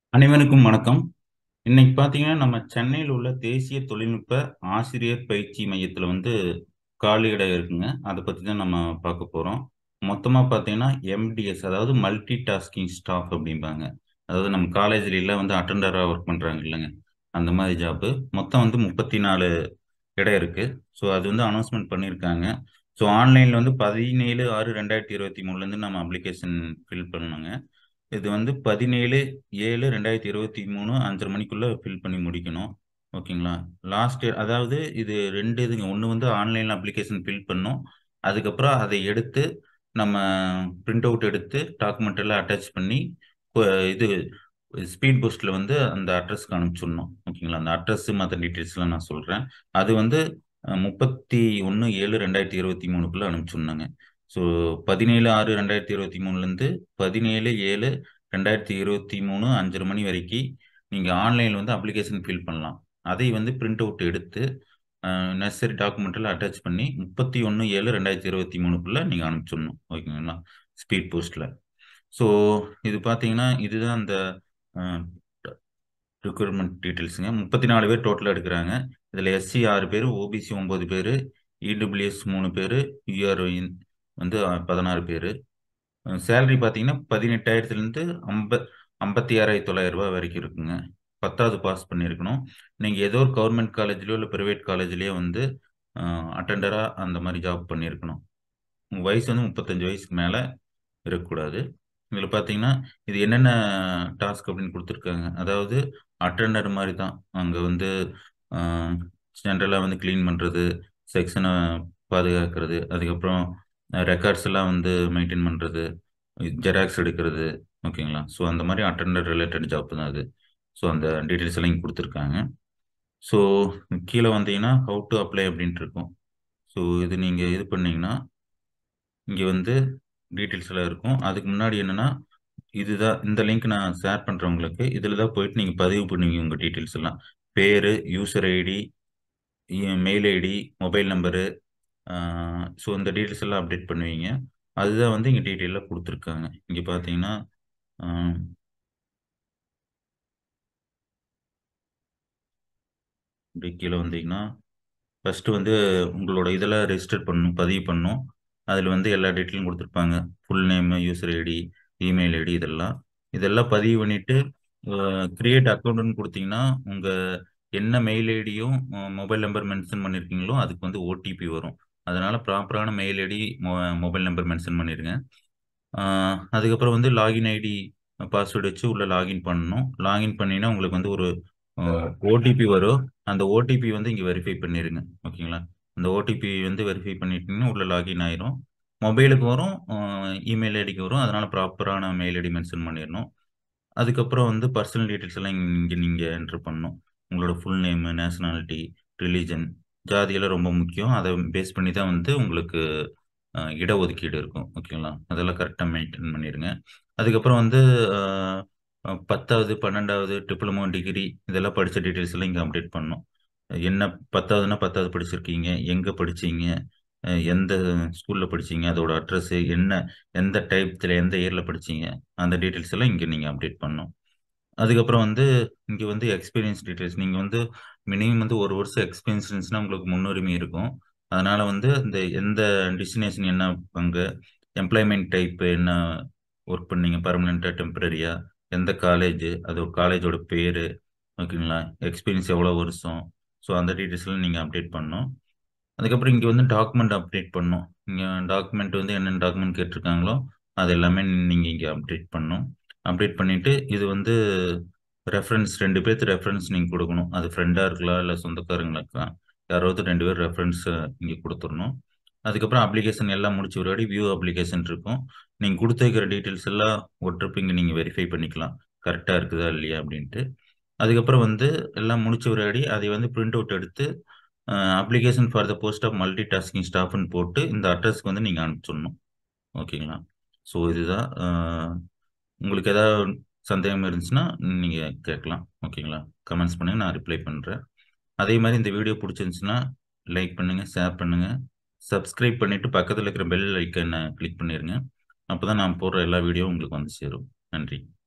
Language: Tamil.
அனைவருக்கும் வணக்கம். இன்னைக்கு பார்த்தீங்கன்னா, நம்ம சென்னையில் உள்ள தேசிய தொழில்நுட்ப ஆசிரியர் பயிற்சி மையத்துல காலியிடம் இருக்குங்க. அதை பத்தி தான் நம்ம பார்க்க போறோம். மொத்தமா பார்த்தீங்கன்னா, எம்டிஎஸ் அதாவது மல்டி டாஸ்கிங் ஸ்டாஃப் அப்படிம்பாங்க. அதாவது நம்ம காலேஜ்ல எல்லாம் அட்டெண்டரா ஒர்க் பண்றாங்க இல்லைங்க, அந்த மாதிரி ஜாப். மொத்தம் 34 இடம் இருக்கு. ஸோ அது அனௌன்ஸ்மெண்ட் பண்ணியிருக்காங்க. ஸோ ஆன்லைன்ல 17/6/2023 நம்ம அப்ளிகேஷன் ஃபில் பண்ணணுங்க. இது 17/7/2023 5:30 மணிக்குள்ள ஃபில் பண்ணி முடிக்கணும். ஓகேங்களா? லாஸ்ட் அதாவது இது 2 இதுங்க. ஒண்ணு ஆன்லைன்ல அப்ளிகேஷன் ஃபில் பண்ணணும். அதுக்கப்புறம் அதை எடுத்து நம்ம பிரிண்ட் அவுட் எடுத்து டாக்குமெண்ட் எல்லாம் அட்டாச் பண்ணி கொ இது ஸ்பீட் போஸ்ட்ல அந்த அட்ரஸ்க்கு அனுப்பிச்சிடணும். ஓகேங்களா? அந்த அட்ரஸ் மற்ற டீட்டெயில்ஸ்லாம் நான் சொல்றேன். அது 31/7/2023க்குள்ள அனுப்பிச்சிடணுங்க. ஸோ 17/6/2023 17/7/2023 5:30 மணி வரைக்கும் நீங்கள் ஆன்லைனில் அப்ளிகேஷன் ஃபில் பண்ணலாம். அதை பிரிண்ட் அவுட் எடுத்து நெசசரி டாக்குமெண்ட்டில் அட்டாச் பண்ணி 31/7/2023க்குள்ளே நீங்கள் அனுப்பிச்சிடணும். ஓகேங்களா? ஸ்பீட் போஸ்ட்டில். ஸோ இது பார்த்தீங்கன்னா இதுதான் அந்த ரெக்ரூட்மெண்ட் டீட்டெயில்ஸுங்க. 34 பேர் டோட்டலாக எடுக்கிறாங்க. இதில் எஸ்சி 6 பேர், ஓபிசி 9 பேர், இடபிள்யூஎஸ் 3 பேர், யூஆர் 16 பேர். சேலரி பார்த்தீங்கன்னா 18,000லேருந்து 56,900 வரைக்கும் இருக்குங்க. 10வது பாஸ் பண்ணியிருக்கணும். நீங்கள் ஏதோ ஒரு கவர்மெண்ட் காலேஜ்லையோ இல்லை ப்ரைவேட் காலேஜ்லேயோ அட்டெண்டராக அந்த மாதிரி ஜாப் பண்ணியிருக்கணும். உங்கள் வயசு 35 வயசுக்கு மேலே இருக்கக்கூடாது. இதில் பார்த்தீங்கன்னா இது என்னென்ன டாஸ்க் அப்படின்னு கொடுத்துருக்காங்க. அதாவது அட்டெண்டர் மாதிரி தான். அங்கே ஜென்ரலாக க்ளீன் பண்ணுறது, செக்ஷனை பாதுகாக்கிறது, அதுக்கப்புறம் ரெக்கார்ட்ஸ் எல்லாம் மெயின்டைன் பண்ணுறது, ஜெராக்ஸ் எடுக்கிறது. ஓகேங்களா? ஸோ அந்த மாதிரி அட்டெண்டர் ரிலேட்டட் ஜாப் தான் அது. ஸோ அந்த டீட்டெயில்ஸ் எல்லாம் இங்கே கொடுத்துருக்காங்க. ஸோ கீழே வந்தீங்கன்னா ஹவு டு அப்ளை அப்படின்ட்டு இருக்கும். ஸோ இது நீங்கள் இது பண்ணீங்கன்னா இங்கே டீட்டெயில்ஸ் எல்லாம் இருக்கும். அதுக்கு முன்னாடி என்னன்னா இதுதான் இந்த லிங்க் நான் ஷேர் பண்ணுறவங்களுக்கு இதில் தான் போயிட்டு நீங்கள் பதிவு பண்ணுவீங்க உங்கள் டீட்டெயில்ஸ் எல்லாம். பேர், user ID, mail ID, mobile number. So இந்த டீட்டெயில்ஸ் எல்லாம் அப்டேட் பண்ணுவீங்க. அதுதான் இங்கே டீட்டெயிலாக கொடுத்துருக்காங்க. இங்கே பார்த்தீங்கன்னா இப்படி கீழே வந்தீங்கன்னா ஃபஸ்ட்டு உங்களோட இதெல்லாம் ரெஜிஸ்டர் பண்ணணும், பதிவு பண்ணணும். அதில் எல்லா டீட்டெயிலும் கொடுத்துருப்பாங்க. Full name, user ID, email ID, இதெல்லாம் பதிவு பண்ணிவிட்டு கிரியேட் அக்கௌண்ட்னு கொடுத்தீங்கன்னா உங்கள் என்ன மெயில் ஐடியும் மொபைல் நம்பர் மென்ஷன் பண்ணியிருக்கீங்களோ அதுக்கு ஓடிபி வரும். அதனால் ப்ராப்பரான mail ID, mobile number mention பண்ணிடுங்க. அதுக்கப்புறம் லாகின் ஐடி, பாஸ்வேர்டு வச்சு உள்ளே லாகின் பண்ணணும். லாகின் பண்ணினா உங்களுக்கு ஒரு ஓடிபி வரும். அந்த ஓடிபி இங்கே வெரிஃபை பண்ணிடுங்க. ஓகேங்களா? அந்த ஓடிபி வெரிஃபை பண்ணிட்டீங்கன்னா உள்ள லாகின் ஆயிரும். மொபைலுக்கு வரும், இமெயில் ஐடிக்கு வரும். அதனால ப்ராப்பரான மெயில் ஐடி மென்ஷன் பண்ணிடணும். அதுக்கப்புறம் பர்சனல் டீட்டெயில்ஸ் எல்லாம் இங்கே நீங்கள் என்ட்ரு பண்ணணும். உங்களோட ஃபுல் நேமு, நேஷனாலிட்டி, ரிலீஜன், ஜாதியெல்லாம் ரொம்ப முக்கியம். அதை பேஸ் பண்ணி தான் உங்களுக்கு இடஒதுக்கீடு இருக்கும். ஓகேங்களா? அதெல்லாம் கரெக்டாக மெயின்டைன் பண்ணிடுங்க. அதுக்கப்புறம் 10வது, 12வது, டிப்ளமோ, டிகிரி இதெல்லாம் படித்த டீட்டெயில்ஸ் எல்லாம் இங்கே அப்டேட் பண்ணணும். என்ன 10வதுன்னா 10வது படிச்சிருக்கீங்க, எங்கே படிச்சீங்க, எந்த ஸ்கூலில் படிச்சீங்க, அதோட அட்ரஸ் என்ன, எந்த டைப்த்தில் எந்த இயரில் படிச்சீங்க, அந்த டீட்டெயில்ஸ் எல்லாம் இங்கே நீங்கள் அப்டேட் பண்ணணும். அதுக்கப்புறம் இங்கே எக்ஸ்பீரியன்ஸ் டீட்டெயில்ஸ் நீங்கள் மினிமம் 1 வருஷம் எக்ஸ்பீரியன்ஸ் இருந்துச்சுன்னா உங்களுக்கு முன்னுரிமை இருக்கும். அதனால இந்த எந்த டெஸ்டினேஷன் என்ன அங்கே, எம்ப்ளாய்மெண்ட் டைப் என்ன ஒர்க் பண்ணீங்க, பர்மனெண்ட்டாக டெம்பரரியா, எந்த காலேஜ், அது காலேஜோட பேர். ஓகேங்களா? எக்ஸ்பீரியன்ஸ் எவ்வளோ வருஷம். ஸோ அந்த டீட்டெயில்ஸ்லாம் நீங்கள் அப்டேட் பண்ணணும். அதுக்கப்புறம் இங்கே டாக்குமெண்ட் அப்டேட் பண்ணணும். இங்கே டாக்குமெண்ட் என்னென்ன டாக்குமெண்ட் கேட்டிருக்காங்களோ அது எல்லாமே நீங்கள் இங்கே அப்டேட் பண்ணணும். அப்டேட் பண்ணிவிட்டு இது ரெஃபரன்ஸ் 2 பேர்த்து ரெஃபரன்ஸ் நீங்கள் கொடுக்கணும். அது ஃப்ரெண்டாக இருக்கலாம் இல்லை சொந்தக்காரங்களா யாராவது 2 பேர் ரெஃபரன்ஸ் இங்கே கொடுத்துடணும். அதுக்கப்புறம் அப்ளிகேஷன் எல்லாம் முடிச்ச பின்னாடி வியூ அப்ளிகேஷன் இருக்கும். நீங்கள் கொடுத்துருக்கிற டீட்டெயில்ஸ் எல்லாம் ஒரு ட்ரிப் இங்கே நீங்கள் வெரிஃபை பண்ணிக்கலாம், கரெக்டாக இருக்குதா இல்லையா அப்படின்ட்டு. அதுக்கப்புறம் எல்லாம் முடிச்ச பின்னாடி அதை பிரிண்ட் அவுட் எடுத்து application for the post of multi tasking ஸ்டாஃப்னு போட்டு இந்த அட்ரஸ்க்கு நீங்கள் அனுப்பிச்சிடணும். ஓகேங்களா? ஸோ இதுதான். உங்களுக்கு ஏதாவது சந்தேகம் இருந்துச்சுன்னா நீங்கள் கேட்கலாம். ஓகேங்களா? கமெண்ட்ஸ் பண்ணுங்கள், நான் ரிப்ளை பண்ணுறேன். அதே மாதிரி இந்த வீடியோ பிடிச்சிருந்துச்சுன்னா லைக் பண்ணுங்கள், ஷேர் பண்ணுங்கள், சப்ஸ்கிரைப் பண்ணிவிட்டு பக்கத்தில் இருக்கிற பெல் ஐக்கனை கிளிக் பண்ணிடுங்க. அப்போ தான் நான் போடுற எல்லா வீடியோவும் உங்களுக்கு சேரும். நன்றி.